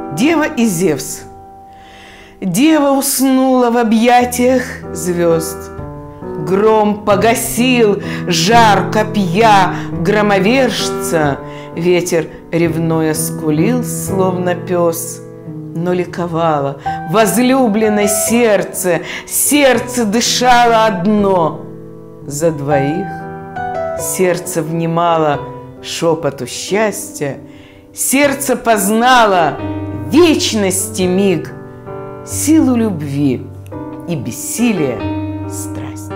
Дева и Зевс. Дева уснула в объятиях звезд. Гром погасил жар копья громовержца. Ветер ревнуя скулил, словно пес. Но ликовало возлюбленное сердце, сердце дышало одно за двоих. Сердце внимало шепоту счастья, сердце познало вечности миг, силу любви и бессилие страсть.